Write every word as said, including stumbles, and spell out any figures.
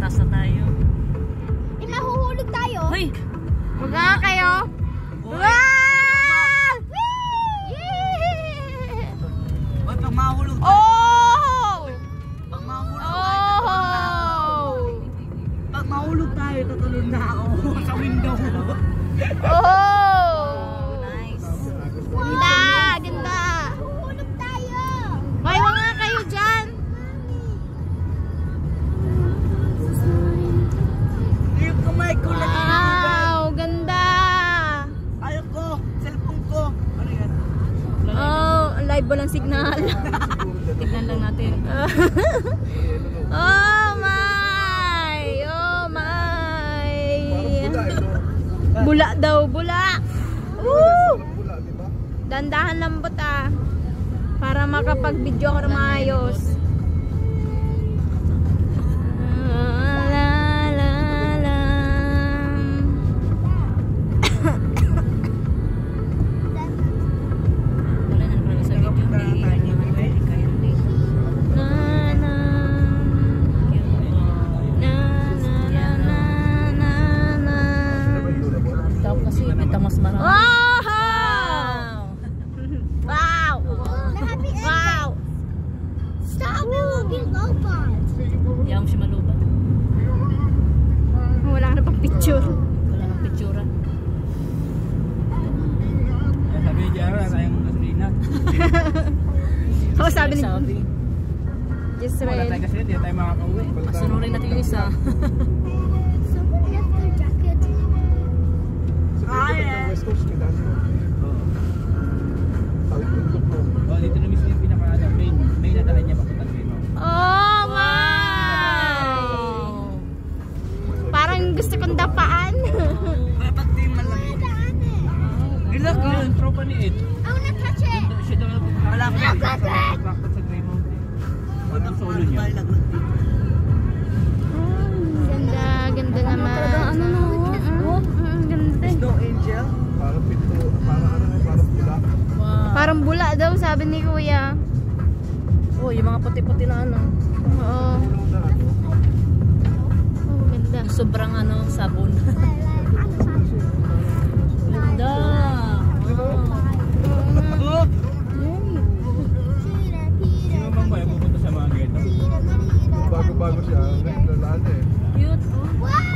Taas na tayo. Eh, mahuhulog tayo. Hoy! Huwag nga kayo. Wow! Ba't pag mahulog tayo? Oh! Pag mahulog tayo, Oh! Pag mahulog tayo, tutulog na ako sa window. Oh! Nice. Ganda! Ganda! Mahuhulog tayo. Hoy, huwag nga kayo dyan. Yung kamay ko na Wow! Ganda! ayaw ko, cellphone ko. Ano yan? Oh, live walang signal. Tignan lang natin. Oh my! Oh my! Bula daw, bula! Woo! Dandahan lambot ah. Para makapag-video ako ng maayos. Ah, la, la, la. Wala na naman sa video. Hindi kaya dito. Na, na. Na, na, na, na, na, na. Tawag kasi kita mas marami. Wow! Wow! Wow! Stop! It will be low point. Yaw mo si Maluba. Wala ka na pang picture. Wala nang pictura. Sabi niya, wala tayong gasolina. Oo, sabi ni Sabi. Wala Jezreel. tayong gasolina, hindi tayo makakauwi. Sunurin natin yung isa. Someone left their jacket. West Coast, Medano. Tawid bundok mo. Oh, dito na mismo yung pinaka main. Main na daan niya papunta rin. Oh, wow! Parang gusto kong dapaan. Dapat di man lang. Ilag yun, tropa ni Ed. I wanna touch it. Siya daw lang malapit. Malapit sa Grey Mountain. Ano ang solo niya? Ganda, ganda naman. Ano no? Ganda. Snow Angel. Parang pinto, parang ano, parang pula. Wow. Parang bula daw, sabi ni Kuya. Oh, yung mga puti-puti na ano. Oo. Pulo na ano. Oh, ganda. Sobrang ano, sabon. Ganda. Oh! Sino bang ba yung pupunta sa mga ganito? Bago-bago siya, ngayon lalaan eh. Cute. Wow!